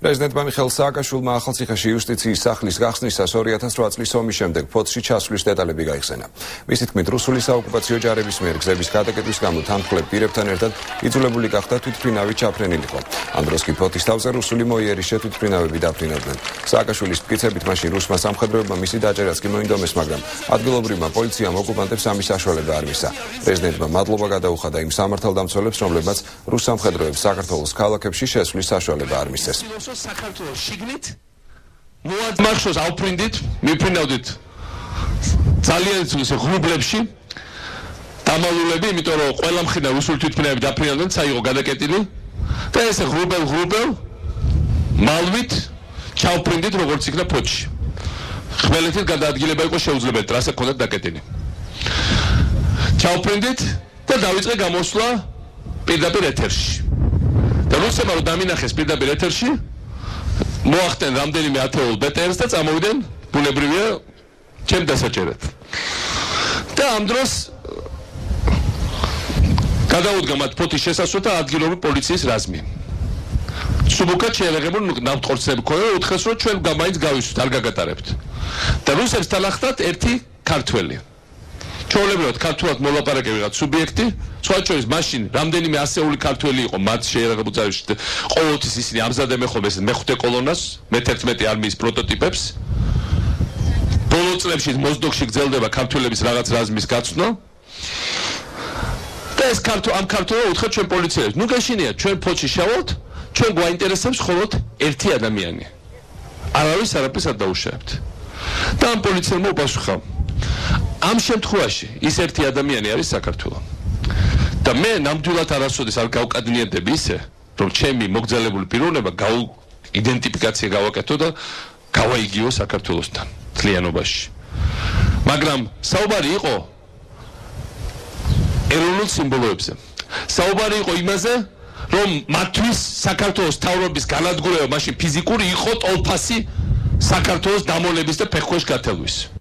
პრეზიდენტმა მიხეილ სააკაშვილმა ახალციხეში იუსტიციის სახლის გახსნისას 2008 წლის ომის შემდეგ ფოთში ჩასვლის დეტალები გაიხსენა. მისი თქმით, რუსული საოკუპაციო ჯარების მიერ გზების გადაკეტვის გამო თანმხლებ პირებთან ერთად იძულებული გახდა თვითმფრინავით ჩაფრენილიყო. ამ დროს კი ფოთის თავზე რუსული მოიერის შეთვითმფრინავები დაფრინავდნენ. სააკაშვილის მტკიცებით მაშინ რუსმა სამხედროებმა მისი დაჭერაც კი მოინდომეს, მაგრამ ადგილობრივმა პოლიციამ ოკუპანტებს ამის საშუალება არ მისცა. პრეზიდენტმა მადლობა გადაუხადა იმ სამართალდამცველებს, რომლებმაც რუს სამხედროებს საქართველოს ქალაქებში შესვლის საშუალება არ მისცეს. საქართველოს შიგნით მოადმახსოვს ავფრინდით, მიფრინავდით ძალიან ძვირს ღრუბლებში დამალულები, იმიტომ რომ ყველა მხრიდან რუსული თვითმფრინავები დაფრინავდნენ, საიღო გადაკეტილი და ესე ღრუბელ მალვით ჩავფრინდით როგორც იქნა ფოთში. ხმელეთით გადაადგილება იყო შეუძლებელი, ტრასა ჰქონდათ დაკეტილი. ჩავფრინდით და დავიწყე გამოსვლა პირდაპირ ეთერში. და რუსებმა რომ დამინახეს პირდაპირ ეთერში, მოახდენ რამდენიმე ათეულ ბეტერს და წამოვიდნენ ბუნებრივია ჩემ დასაჭერად. და ამ დროს გადაუდგა მათ ფოთის შესასვლელს და ადგილობრივი პოლიციის რაზმი. სუბუქად შეერაღებული ნავთქორწინები ქონდა, უთხრეს რომ ჩვენ მაინც გავისვით, არ გაგატარებთ. და რუსებს დალახდათ ერთი ქართველი. ჩვეულებრივად ქართულად მოლაპარაკე ვიღაც სუბიექტი, სხვა შორის მაშინ რამდენიმე ასეული ქართველი იყო მათ შეერაღებულ ძალებში, ყოველთვის ისინი ამზადებენ ხოლმე მეხუთე კოლონას, მე-11 არმიის პროტოტიპებს. ბოლო წლებში მოზდოქში გრძელდება ქართველების რაღაც რაზმის გაცვლა. და ეს ამ ქართველმა უთხრა ჩვენ პოლიციელებს, ნუ გეშინიათ, ჩვენ ფოთში შავალთ, ჩვენ გვაინტერესებს მხოლოდ ერთი ადამიანი. არავის არაფერს არ დაუშავებთ. და ამ პოლიციელმა უპასუხა, ამ შემთხვევაში ის ერთი ადამიანი არის საქართველო. და მე ნამდვილად არასოდეს არ გავკადნიედები ისე, რომ ჩემი მოგზაურებული პიროვნება იდენტიფიკაცია გავაკეთო და გავაიგიო საქართველოსთან თლიანობაში. მაგრამ საუბარი იყო ეროვნულ სიმბოლოებზე. საუბარი იყო იმაზე, რომ მათთვის საქართველოს მთავრობის განადგურება მაშინ ფიზიკური იყო ტოლფასი საქართველოს დამონების და ფეხქვეშ გათელვის.